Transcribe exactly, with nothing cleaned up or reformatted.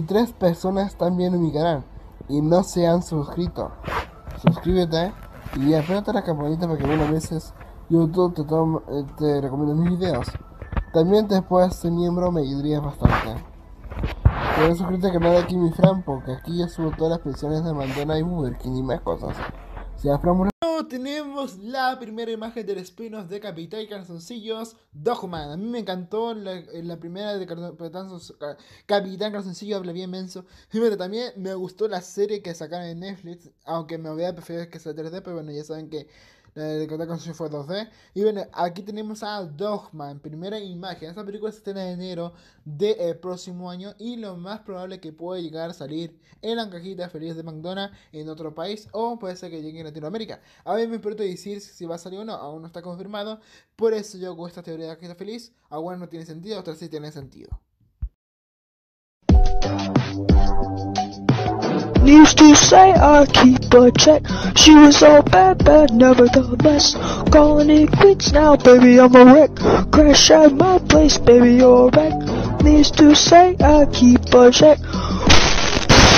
tres personas están viendo mi canal y no se han suscrito. Suscríbete y apérate la campanita para que algunas veces YouTube te, toma, te recomienda mis videos. También te puedes ser miembro, me ayudaría bastante. Puedes suscribirte al canal de aquí mi Fran, porque aquí yo subo todas las pensiones de McDonald's y Burger King y más cosas. Si a Fran tenemos la primera imagen del spin-off de Capitán Calzoncillos Dogman. A mí me encantó la, la primera de Capitán Calzoncillos, habla bien menso. Pero también me gustó la serie que sacaron en Netflix, aunque me hubiera preferido que sea tres D, pero bueno, ya saben que la de Capitán Calzoncillos fue dos D. Y bueno, aquí tenemos a Dogman, primera imagen. Esta película se estrena en enero del próximo año y lo más probable que pueda llegar a salir en la cajita feliz de McDonald's en otro país, o puede ser que llegue en Latinoamérica. A mí me pregunto decir si va a salir o no, aún no está confirmado. Por eso yo con esta teoría de la cajita feliz, algunas no tiene sentido, otras sí tienen sentido. Used to say I keep a check. She was all bad, bad, never the best. Calling it quits now, baby, I'm a wreck. Crash at my place, baby, you're a wreck. Used to say I keep a check.